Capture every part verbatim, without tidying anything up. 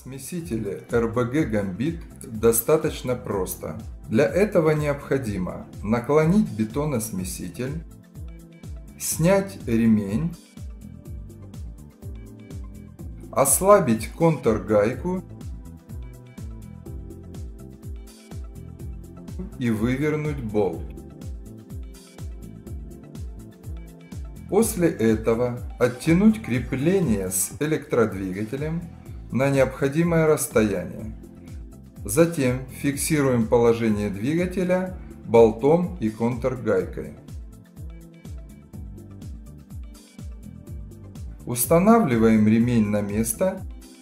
смесителе эр бэ гэ Gambit достаточно просто. Для этого необходимо наклонить бетоносмеситель, снять ремень, ослабить контргайку и вывернуть болт. После этого оттянуть крепление с электродвигателем на необходимое расстояние. Затем фиксируем положение двигателя болтом и контргайкой. Устанавливаем ремень на место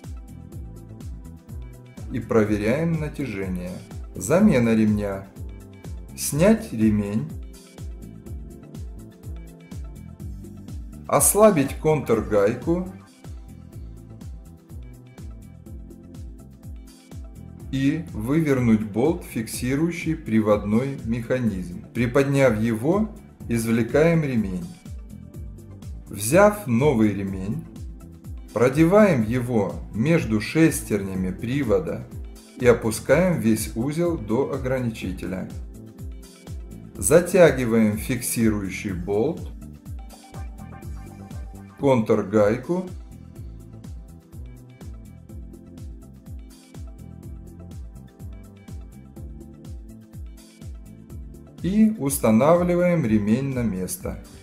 и проверяем натяжение. Замена ремня. Снять ремень. Ослабить контргайку и вывернуть болт, фиксирующий приводной механизм. Приподняв его, извлекаем ремень. Взяв новый ремень, продеваем его между шестернями привода и опускаем весь узел до ограничителя. Затягиваем фиксирующий болт, контргайку и устанавливаем ремень на место.